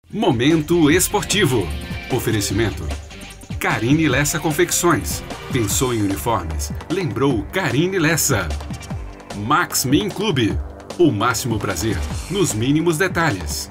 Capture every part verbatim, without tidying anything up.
Momento esportivo. Oferecimento. Carine Lessa Confecções. Pensou em uniformes? Lembrou Carine Lessa. Max Min Clube. O máximo prazer nos mínimos detalhes.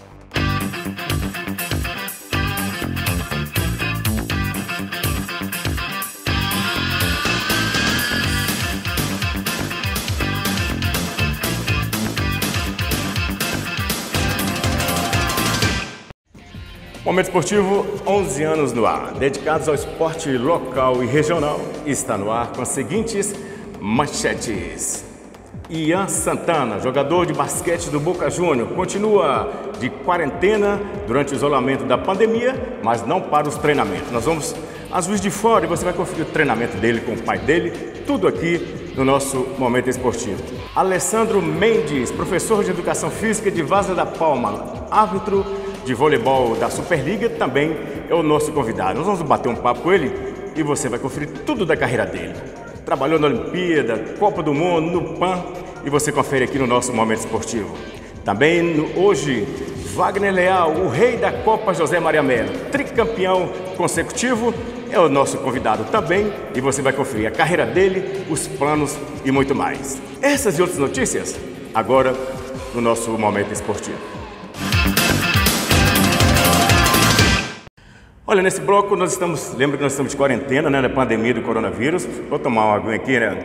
Momento Esportivo, onze anos no ar, dedicados ao esporte local e regional, está no ar com as seguintes manchetes. Ian Santana, jogador de basquete do Boca Juniors, continua de quarentena durante o isolamento da pandemia, mas não para os treinamentos. Nós vamos a Juiz de Fora e você vai conferir o treinamento dele com o pai dele, tudo aqui no nosso Momento Esportivo. Alessandro Mendes, professor de Educação Física de Vaza da Palma, árbitro de voleibol da Superliga, também é o nosso convidado. Nós vamos bater um papo com ele e você vai conferir tudo da carreira dele. Trabalhou na Olimpíada, Copa do Mundo, no P A N, e você confere aqui no nosso Momento Esportivo. Também no, hoje, Wagner Leal, o rei da Copa José Maria Melo, tricampeão consecutivo, é o nosso convidado também e você vai conferir a carreira dele, os planos e muito mais. Essas e outras notícias, agora no nosso Momento Esportivo. Olha, nesse bloco nós estamos, lembra que nós estamos de quarentena, né, na pandemia do coronavírus. Vou tomar uma aguinha aqui, né?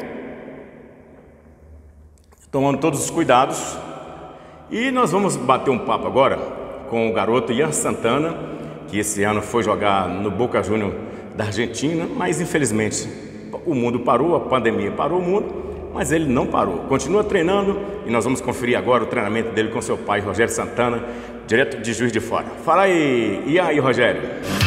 Tomando todos os cuidados. E nós vamos bater um papo agora com o garoto Ian Santana, que esse ano foi jogar no Boca Juniors da Argentina, mas infelizmente o mundo parou, a pandemia parou o mundo, mas ele não parou. Continua treinando e nós vamos conferir agora o treinamento dele com seu pai, Rogério Santana, direto de Juiz de Fora. Fala aí, e aí, Rogério?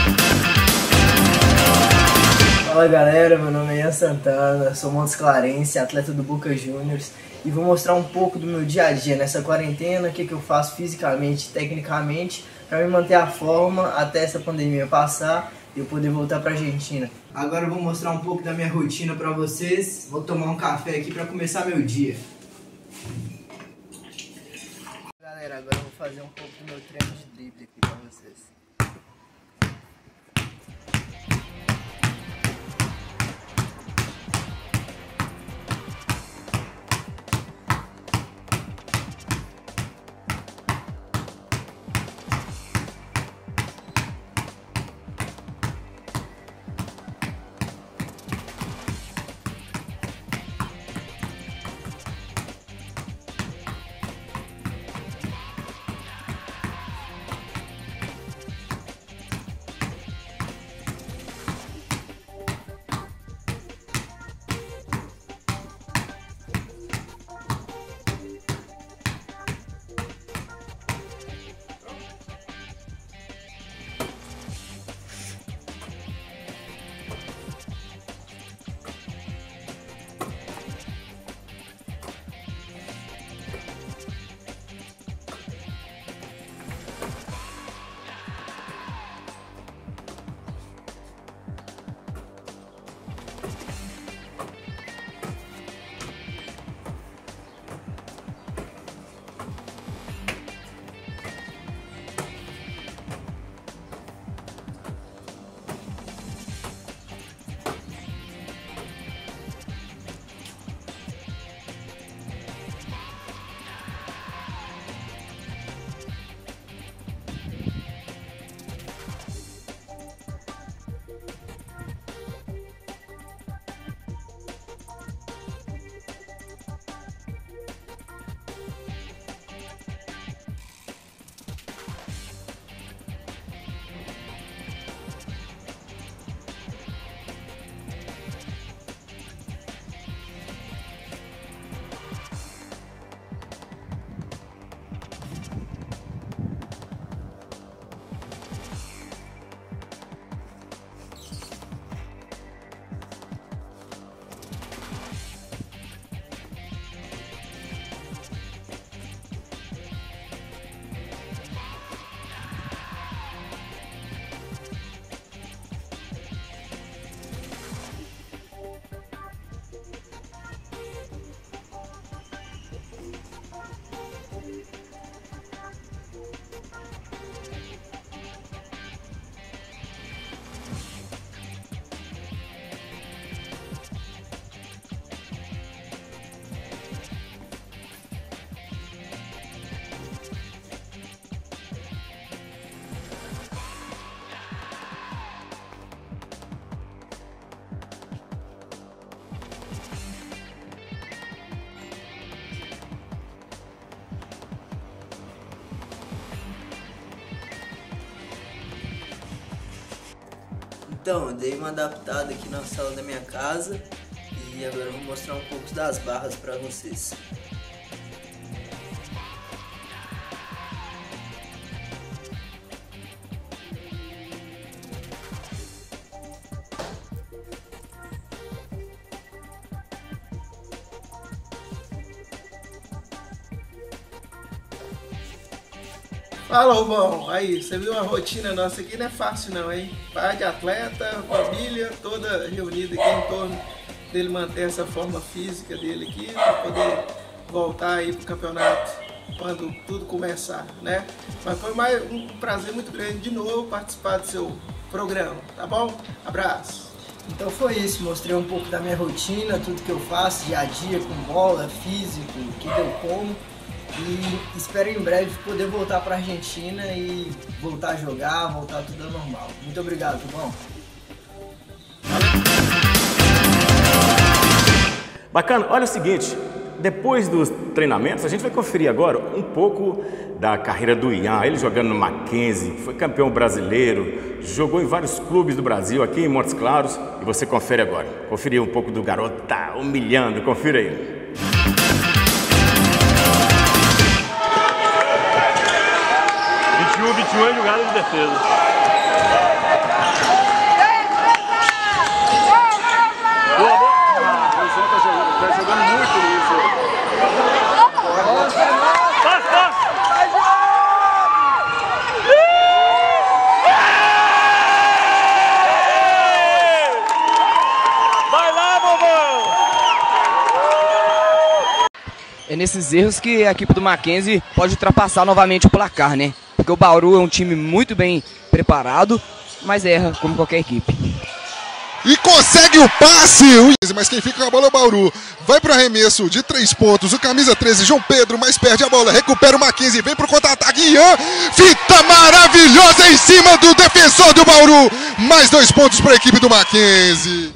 Fala galera, meu nome é Ian Santana, sou Montes Clarense, atleta do Boca Juniors e vou mostrar um pouco do meu dia a dia nessa quarentena, o que, que eu faço fisicamente, tecnicamente, para me manter a forma até essa pandemia passar e eu poder voltar para a Argentina. Agora eu vou mostrar um pouco da minha rotina para vocês, vou tomar um café aqui para começar meu dia. Galera, agora eu vou fazer um pouco do meu treino de drible aqui para vocês. Então, dei uma adaptada aqui na sala da minha casa e agora eu vou mostrar um pouco das barras para vocês. Fala, Rubão. Aí, você viu a rotina nossa aqui? Não é fácil não, hein? Pai de atleta, família toda reunida aqui em torno dele manter essa forma física dele aqui para poder voltar aí pro campeonato quando tudo começar, né? Mas foi mais um prazer muito grande de novo participar do seu programa, tá bom? Abraço. Então foi isso, mostrei um pouco da minha rotina, tudo que eu faço dia a dia com bola, físico, o que eu como. E espero em breve poder voltar para a Argentina e voltar a jogar, voltar tudo ao normal. Muito obrigado, Rubão. Bacana, olha o seguinte, depois dos treinamentos a gente vai conferir agora um pouco da carreira do Ian, ele jogando no Mackenzie, foi campeão brasileiro, jogou em vários clubes do Brasil, aqui em Montes Claros, e você confere agora. Conferir um pouco do garoto, tá humilhando, confira aí. vinte e um é jogada de defesa. Boa, boa. Ah, o João tá jogando, tá jogando muito nisso. Passa, passa. Vai lá, bobão. É nesses erros que a equipe do Mackenzie pode ultrapassar novamente o placar, né? Porque o Bauru é um time muito bem preparado, mas erra como qualquer equipe. E consegue o passe! Mas quem fica com a bola é o Bauru. Vai para o arremesso de três pontos. O camisa treze, João Pedro, mas perde a bola. Recupera o Mackenzie, vem para o contra-ataque. Ian, fita maravilhosa em cima do defensor do Bauru. Mais dois pontos para a equipe do Mackenzie.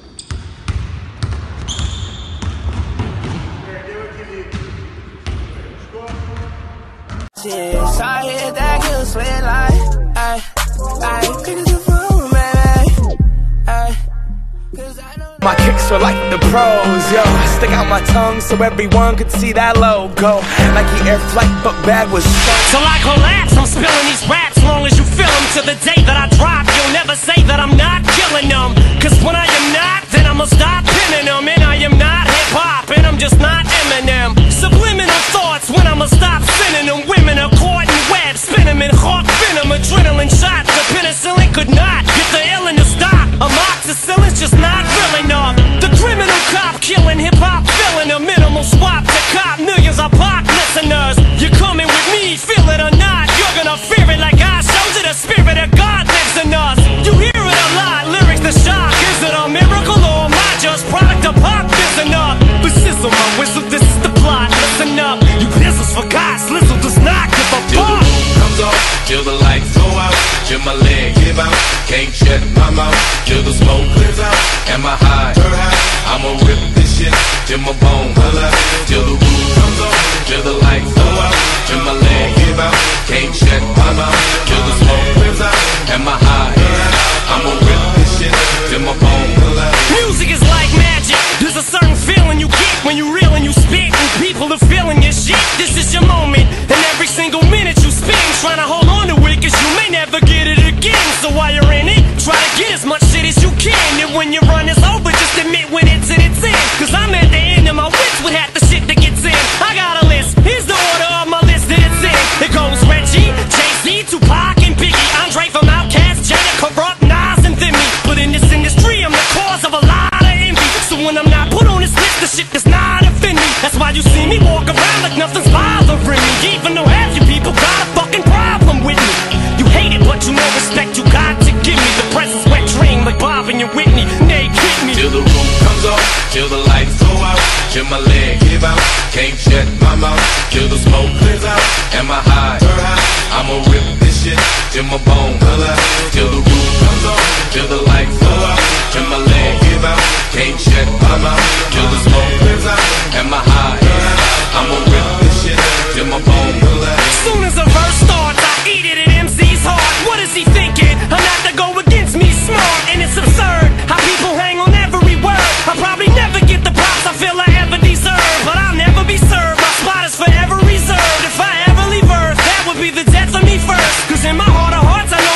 I hit that kill sweat like, ay, ay, cause the room, baby, ay, cause I know my kicks are like the pros, yo. Stick out my tongue so everyone could see that logo. Nike Air Flight book bag was so. Till I collapse, I'm spilling these raps long as you feel them. To the day that I drop, you'll never say that I'm not killing them. Cause when I am not, then I'ma stop pinning them. And I am not hip-hop, and I'm just not Eminem. Subliminal thoughts when I'ma stop sending them. Women are caught in webs, spin them in hawk venom. Adrenaline shots, the penicillin could not get the illin to stop. Amoxicillin's just not real enough. The criminal cop killing hip-hop, filling a minimal swap to cop millions of pop listeners. You're coming with me, feel it or not. You're gonna fear it like I showed you. The spirit of God lives in us. You hear it a lot, lyrics the shock. Is it a miracle or am I just product of pop? Listen up, but sizzle my whistle, this is the plot. Listen up, you pizzles for God, Slizzle does not give a fuck. Till the roof comes off, till the lights go out, till my leg give out, can't shut my mouth, till the smoke clears out, am I high? I'ma rip this shit till my bone holla, till the roof comes off, till the lights go out, till my leg give out, can't shut my mouth, till the smoke clears out, am I high? I'ma rip this shit till my bone holla. Music is like magic, there's a certain feeling you get when you reel and you spit, and people are feeling your shit. This is your moment, and every single minute you spend trying to hold on to it, cause you may never get it again. So while you're in it, try to get as much shit as you can, and when your run is over, just admit when it's in its end. Cause I'm at the end of my wits with half the shit that gets in. I got a list, here's the order of my list that it's in. It goes Reggie, Jay-Z, Tupac, and Biggie, Andre from Outkast, Jada, Corrupt, Nas, and Thimmy. But in this industry, I'm the cause of a lot of envy. So when I'm not put on this list, the shit does not offend me. That's why you see me walk around like nothing's bothering me, even though half you people got a fucking problem with me. You hate it, but you know respect you got to give me. The presence wet dream like Bob and your Whitney, they kick me. Till the roof comes off, till the lights go out, till my leg give out, can't shut my mouth, till the smoke clears out, am I high? I'ma rip this shit till my bone holla, till the roof comes off, till the lights go out, till my leg give out, can't shut my mouth, till the smoke clears out, am I high? I'ma rip this shit till my bone holla. Soon as a verse starts, I eat it at M C's heart. What is he thinking? I'm not to go against me smart, and it's absurd.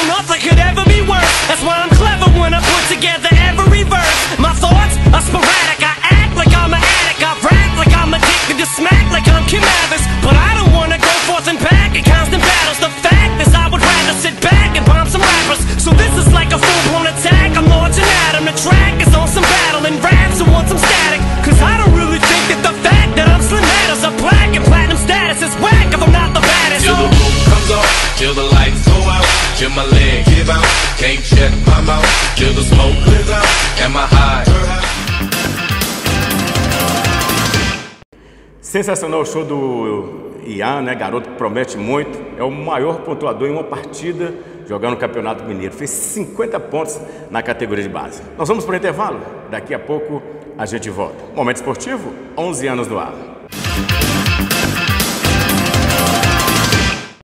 nothing could ever be worse. That's why I'm clever when I put together every verse. My thoughts are sporadic. I act like I'm an addict. I rap like I'm addicted to smack like I'm Kim Mathers. But I don't wanna go forth and back in constant battles. The fact is I would rather sit back and bomb some rappers. So this is like a full-blown attack. I'm launching at 'em. The track is on some battle and raps who want some static. Cause I don't really think that the fact that I'm slim matters. A black and platinum status is whack if I'm not the baddest. Till the roof comes off, till the lights go out, till my leg give out, can't shut my mouth, till the smoke clears out, and my high. Sensacional o show do Ian, né? Garoto que promete muito. É o maior pontuador em uma partida jogando no Campeonato Mineiro. Fez cinquenta pontos na categoria de base. Nós vamos para o intervalo. Daqui a pouco a gente volta. Momento Esportivo, onze anos no ar.